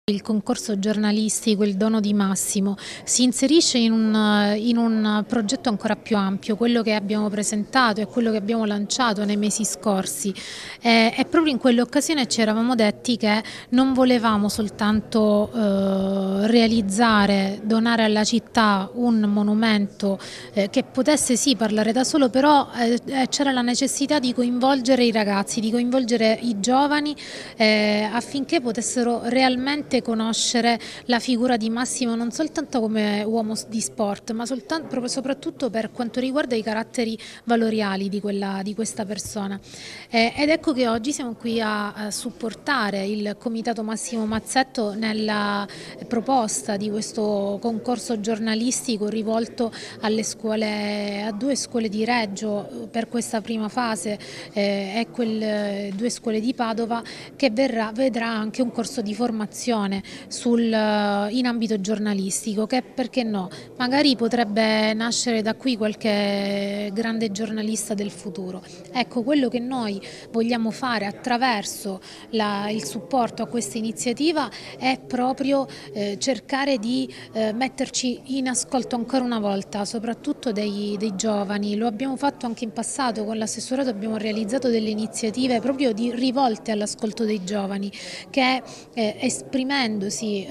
Il concorso giornalistico, il dono di Massimo, si inserisce in un progetto ancora più ampio, quello che abbiamo presentato e quello che abbiamo lanciato nei mesi scorsi. E proprio in quell'occasione ci eravamo detti che non volevamo soltanto realizzare, donare alla città un monumento che potesse sì parlare da solo, però c'era la necessità di coinvolgere i ragazzi, di coinvolgere i giovani affinché potessero realmente conoscere la figura di Massimo non soltanto come uomo di sport, ma soprattutto per quanto riguarda i caratteri valoriali di questa persona. Ed ecco che oggi siamo qui a supportare il Comitato Massimo Mazzetto nella proposta di questo concorso giornalistico rivolto alle scuole, a due scuole di Reggio per questa prima fase e due scuole di Padova, che vedrà anche un corso di formazione in ambito giornalistico, che perché no, magari potrebbe nascere da qui qualche grande giornalista del futuro. Ecco, quello che noi vogliamo fare attraverso il supporto a questa iniziativa è proprio cercare di metterci in ascolto ancora una volta, soprattutto dei giovani. Lo abbiamo fatto anche in passato con l'assessorato, abbiamo realizzato delle iniziative proprio rivolte all'ascolto dei giovani che esprimendosi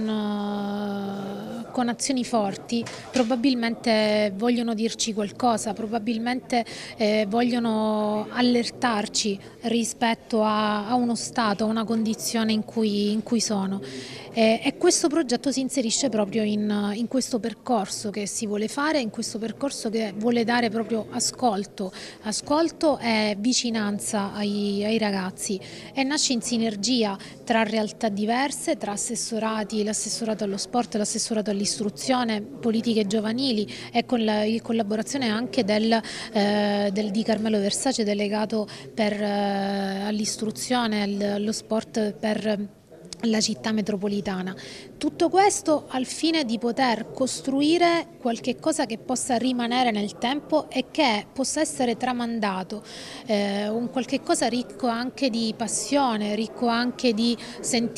con azioni forti probabilmente vogliono dirci qualcosa, probabilmente vogliono allertarci rispetto a uno stato, a una condizione in cui sono. E questo progetto si inserisce proprio in questo percorso che si vuole fare, in questo percorso che vuole dare proprio ascolto e vicinanza ai ragazzi, e nasce in sinergia tra realtà diverse, tra assessorati, l'assessorato allo sport, l'assessorato all'istruzione, politiche giovanili, e con la collaborazione anche di Carmelo Versace, delegato all'istruzione e allo sport per la città metropolitana. Tutto questo al fine di poter costruire qualche cosa che possa rimanere nel tempo e che possa essere tramandato, un qualche cosa ricco anche di passione, ricco anche di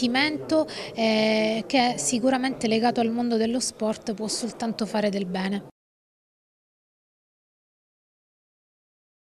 sentimento, che sicuramente legato al mondo dello sport può soltanto fare del bene.